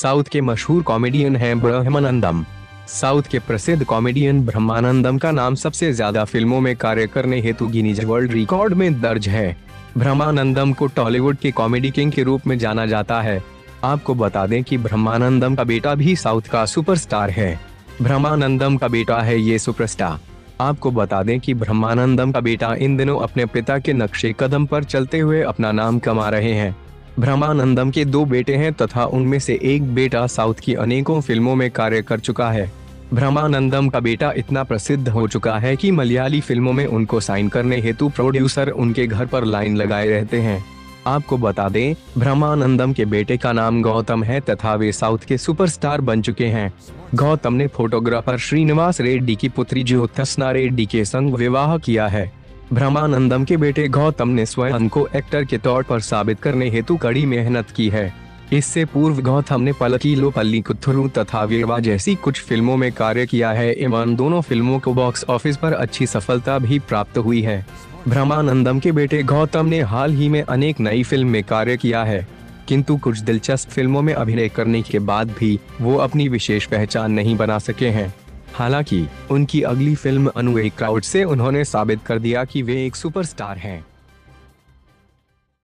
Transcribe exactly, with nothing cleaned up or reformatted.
South के मशहूर comedian हैं ब्रह्मानंदम। साउथ के प्रसिद्ध कॉमेडियन ब्रह्मानंदम का नाम सबसे ज्यादा फिल्मों में कार्य करने हेतु गिनीज वर्ल्ड रिकॉर्ड में दर्ज है। ब्रह्मानंदम को टॉलीवुड के कॉमेडी किंग के रूप में जाना जाता है। आपको बता दें कि ब्रह्मानंदम का बेटा भी साउथ का सुपरस्टार है। ब्रह्मानंदम का बेटा है ये सुपरस्टार। आपको बता दें कि ब्रह्मानंदम का बेटा इन दिनों अपने पिता के नक्शे कदम पर चलते हुए अपना नाम कमा रहे हैं। ब्रह्मानंदम के दो बेटे हैं तथा उनमें से एक बेटा साउथ की अनेकों फिल्मों में कार्य कर चुका है। ब्रह्मानंदम का बेटा इतना प्रसिद्ध हो चुका है कि मलयाली फिल्मों में उनको साइन करने हेतु प्रोड्यूसर उनके घर पर लाइन लगाए रहते हैं। आपको बता दें, ब्रह्मानंदम के बेटे का नाम गौतम है तथा वे साउथ के सुपरस्टार बन चुके हैं। गौतम ने फोटोग्राफर श्रीनिवास रेड्डी की पुत्री ज्योत्सना रेड्डी के संग विवाह किया है। ब्रह्मानंदम के बेटे गौतम ने स्वयं को एक्टर के तौर पर साबित करने हेतु कड़ी मेहनत की है। इससे पूर्व गौतम ने पलकीलो पल्ली कुथुरु तथा वीरवा जैसी कुछ फिल्मों में कार्य किया है एवं दोनों फिल्मों को बॉक्स ऑफिस पर अच्छी सफलता भी प्राप्त हुई है। ब्रह्मानंदम के बेटे गौतम ने हाल ही में अनेक नई फिल्म में कार्य किया है, किंतु कुछ दिलचस्प फिल्मों में अभिनय करने के बाद भी वो अपनी विशेष पहचान नहीं बना सके हैं। हालांकि उनकी अगली फिल्म अनुए क्राउड से उन्होंने साबित कर दिया कि वे एक सुपरस्टार हैं।